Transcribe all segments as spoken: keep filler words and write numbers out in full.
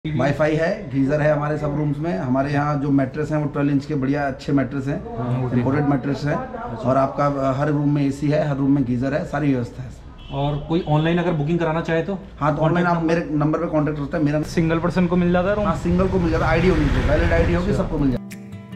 Wifi है, geyser है हमारे सब रूम्स में। हमारे यहाँ जो मैट्रेस हैं वो ट्वेल्व इंच के बढ़िया अच्छे मैट्रेस हैं, इम्पोर्टेड मैट्रेस है। और आपका हर रूम में एसी है, हर रूम में गीजर है, सारी व्यवस्था है। और कोई ऑनलाइन अगर बुकिंग कराना चाहे तो हाँ, तो ऑनलाइन आप मेरे नंबर पे कांटेक्ट करते हैं। मेरा सिंगल पर्सन को मिल जाता है रूम? हाँ, सिंगल को मिल जाता है। आईडी होनी चाहिए, वैलिड आईडी होगी, सबको मिल जाएगा।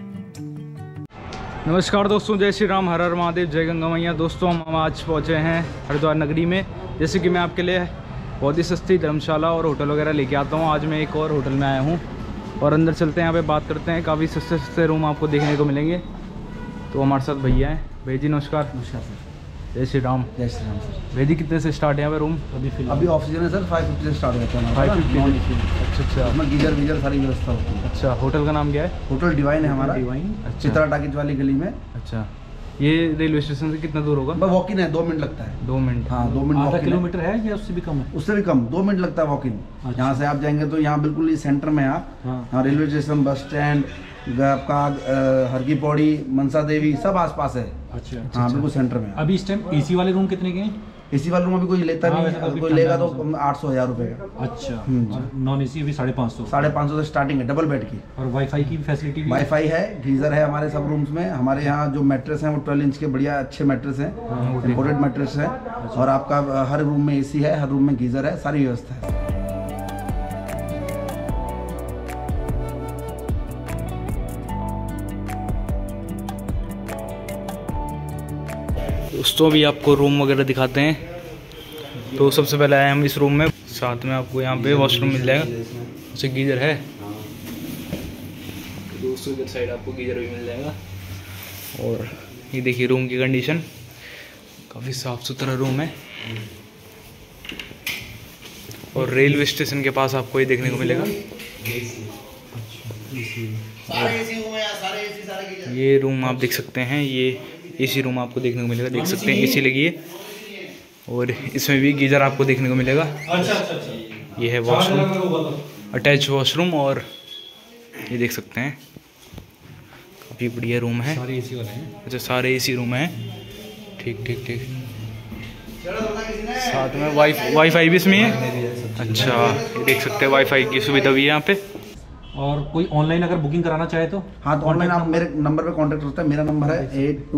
नमस्कार दोस्तों, जय श्री राम, हर हर महादेव, जय गंगा मैया। दोस्तों हम आज पहुँचे हैं हरिद्वार नगरी में। जैसे कि मैं आपके लिए बहुत ही सस्ती धर्मशाला और होटल वगैरह लेके आता हूँ। आज मैं एक और होटल में आया हूँ और अंदर चलते हैं, यहाँ पे बात करते हैं। काफ़ी सस्ते सस्ते रूम आपको देखने को मिलेंगे। तो हमारे साथ भैया हैं। भैया जी नमस्कार। नमस्कार सर। जय श्री राम। जय श्री राम सर। भैया जी कितने से स्टार्ट है यहाँ पे रूम? अभी फिलहाल अभी ऑक्सीजन है सर, फाइव फिफ्टी से स्टार्ट होता है। Five fifty. अच्छा अच्छा। उसमें गीजर वीजर सारी व्यवस्था होती है। अच्छा, होटल का नाम क्या है? होटल डिवाइन है हमारा, डिवाइन। अच्छा। चित्रा टाकीज वाली गली में। अच्छा, ये रेलवे स्टेशन से कितना दूर होगा? बस वॉक इन है, दो मिनट लगता है। दो मिनट? हाँ, दो मिनट। आधा किलोमीटर है या उससे भी कम है? उससे भी कम, दो मिनट लगता है वॉक इन। अच्छा। यहाँ से आप जाएंगे तो यहाँ बिल्कुल ही सेंटर में आप। हाँ। हाँ, रेलवे स्टेशन, बस स्टैंड, आपका हर की पौड़ी, मनसा देवी सब आसपास है। अच्छा। हाँ, बिल्कुल सेंटर में। अभी इस टाइम एसी वाले रूम कितने के हैं? एसी वाले रूम अभी कोई लेता हाँ, नहीं वैसे तो है, अभी कोई लेगा तो ठंडा आठ सौ हजार रुपए का। अच्छा। हम्म। नॉन एसी अभी साढ़े पाँच सौ साढ़े पाँच सौ से स्टार्टिंग है, डबल बेड की। और वाईफाई की फैसिलिटी भी? वाईफाई है, गीजर है हमारे सब रूम्स में। हमारे यहाँ जो मैट्रेस हैं वो ट्वेल्व इंच के बढ़िया अच्छे मैट्रेस हैं, इम्पोर्टेड मैट्रेस है। और आपका हर रूम में एसी है, हर रूम में गीजर है, सारी व्यवस्था है। दोस्तों अभी आपको रूम वगैरह दिखाते हैं। तो सबसे पहले आए हम इस रूम में। साथ में आपको यहाँ पे वॉशरूम मिल जाएगा, उसे गीजर है। दोस्तों इधर साइड आपको गीजर भी मिल जाएगा। और ये देखिए रूम की कंडीशन, काफ़ी साफ़ सुथरा रूम है। और रेलवे स्टेशन के पास आपको ये देखने को मिलेगा। ये रूम आप देख सकते हैं, ये एसी रूम आपको देखने को मिलेगा। देख सकते हैं एसी लगी है और इसमें भी गीजर आपको देखने को मिलेगा। ये है वॉशरूम, अटैच वॉशरूम। और ये देख सकते हैं काफ़ी बढ़िया रूम है। सारे एसी वाले हैं? अच्छा, सारे एसी रूम हैं। ठीक ठीक ठीक। साथ में वाई वाईफाई भी इसमें है? अच्छा, ये देख सकते हैं वाईफाई की सुविधा भी है यहाँ पे। और कोई ऑनलाइन अगर बुकिंग कराना चाहे तो? हाँ, तो ऑनलाइन आप मेरे नंबर पे कांटेक्ट करते हैं। मेरा नंबर है एट टू।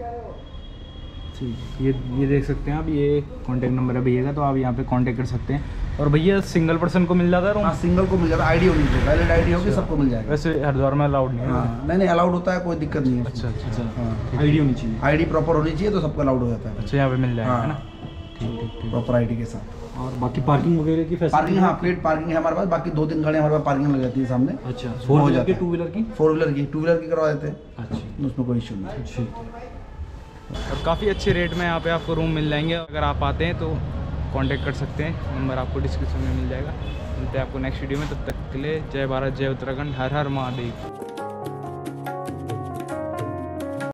ये ये देख सकते हैं आप, ये कांटेक्ट नंबर है भैया का, तो आप यहाँ पे कांटेक्ट कर सकते हैं। और भैया सिंगल पर्सन को मिल जाता है रूम? हाँ, सिंगल को मिल जाता है। आईडी होनी चाहिए, वैलिड आईडी होगी, सबको मिल जाएगा। वैसे हरिद्वार में अलाउड नहीं है? हाँ, नहीं नहीं अलाउड होता है, कोई दिक्कत नहीं है। अच्छा अच्छा। हाँ, आईडी होनी चाहिए। आईडी प्रॉपर होनी चाहिए तो सबको अलाउड हो जाता है। अच्छा, यहाँ पे मिल जाएगा है ना? ठीक ठीक, प्रॉपर आईडी के साथ। और बाकी पार्किंग वगैरह की फैसिलिटी? पार्किंग, हाँ, पेड पार्किंग है हमारे पास। बाकी दो तीन गाड़ियाँ हमारे पास पार्किंग लग जाती है सामने। अच्छा, फोर व्हीलर की, टू व्हीलर की? फोर व्हीलर की, टू व्हीलर की करवा देते हैं। अच्छा, उसमें कोई इशू नहीं। अच्छा। और काफ़ी अच्छे रेट में यहाँ पे आपको रूम मिल जाएंगे। अगर आप आते हैं तो कांटेक्ट कर सकते हैं, नंबर आपको डिस्क्रिप्शन में मिल जाएगा। मिलते हैं आपको नेक्स्ट वीडियो में। तब तक के लिए जय भारत, जय उत्तराखंड, हर हर महादेव।